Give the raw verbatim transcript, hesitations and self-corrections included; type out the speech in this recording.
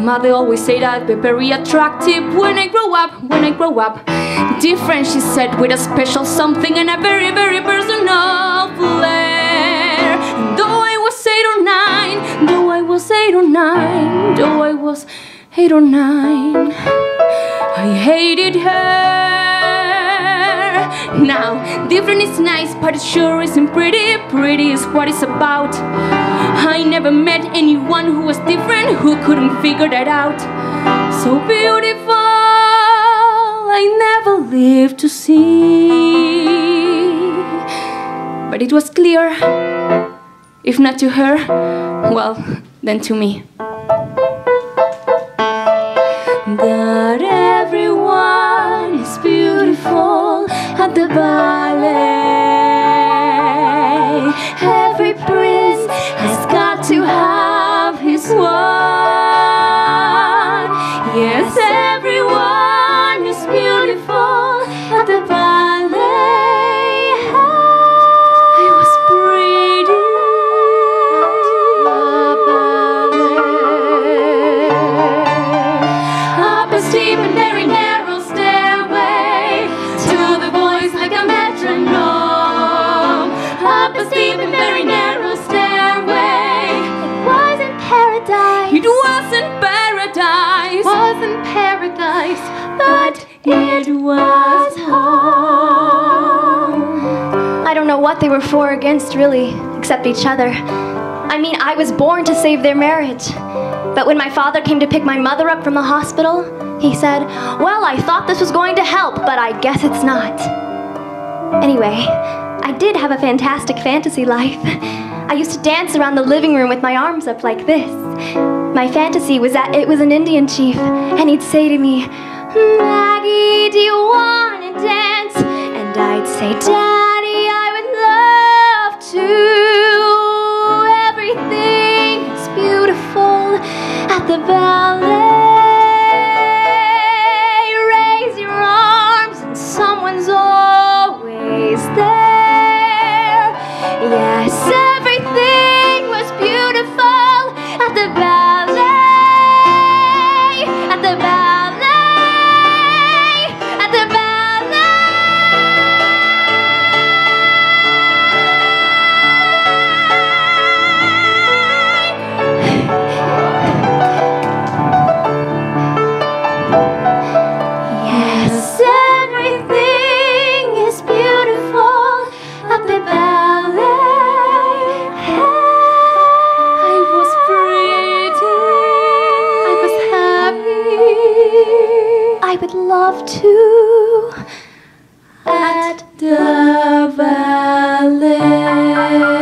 mother always said I'd be very attractive when I grow up, when I grow up. Different, she said, with a special something and a very, very personal flair. And though I was eight or nine, though I was eight or nine, though I was eight or nine, I hated her. Now, different is nice, but it sure isn't pretty. Pretty is what it's about. I never met anyone who was different, who couldn't figure that out. So beautiful, I never lived to see. But it was clear, if not to her, well, then to me, that everyone is beautiful at the ballet. Every prince has got to have his one. Yes, everyone is beautiful at the ballet. I was pretty at the ballet. Up a steep and very narrow stairway to the voice like a metronome. Up a steep and very narrow stairway. It wasn't paradise. It wasn't paradise. It wasn't paradise, but it was home. I don't know what they were for or against, really, except each other. I mean, I was born to save their marriage. But when my father came to pick my mother up from the hospital, he said, well, I thought this was going to help, but I guess it's not. Anyway, I did have a fantastic fantasy life. I used to dance around the living room with my arms up like this. My fantasy was that it was an Indian chief, and he'd say to me, Maggie, do you want to dance? And I'd say, Daddy, I would love to. Everything is beautiful at the ballet. Raise your arms and someone's always there. Yes, everything was beautiful at the ballet, at the ballet, at the Yes, everything is beautiful at the ballet. I was pretty, I was happy, I would love to at the ballet.